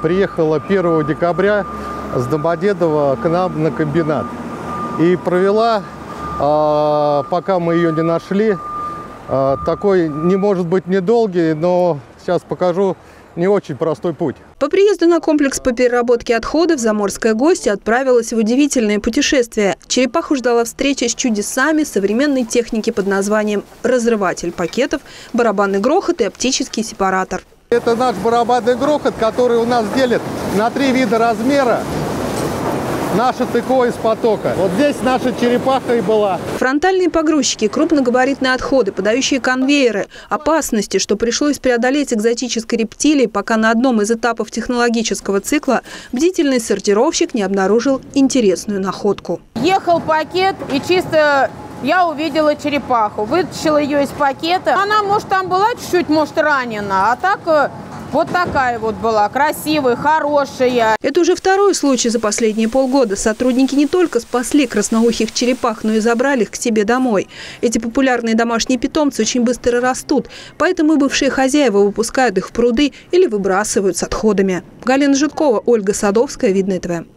приехала 1 декабря с Домодедово к нам на комбинат. И провела, пока мы ее не нашли, такой, не может быть, недолгий, но сейчас покажу, не очень простой путь. По приезду на комплекс по переработке отходов заморская гостья отправилась в удивительное путешествие. Черепаху ждала встреча с чудесами современной техники под названием разрыватель пакетов, барабанный грохот и оптический сепаратор. Это наш барабанный грохот, который у нас делит на 3 вида размера. Наша ТКО из потока. Вот здесь наша черепаха и была. Фронтальные погрузчики, крупногабаритные отходы, подающие конвейеры. Опасности, что пришлось преодолеть экзотической рептилии, пока на одном из этапов технологического цикла бдительный сортировщик не обнаружил интересную находку. Ехал пакет, и чисто я увидела черепаху. Вытащила ее из пакета. Она, может, там была чуть-чуть, может, ранена, а так... Вот такая вот была, красивая, хорошая. Это уже второй случай за последние полгода. Сотрудники не только спасли красноухих черепах, но и забрали их к себе домой. Эти популярные домашние питомцы очень быстро растут, поэтому бывшие хозяева выпускают их в пруды или выбрасывают с отходами. Галина Житкова, Ольга Садовская, Видное ТВ.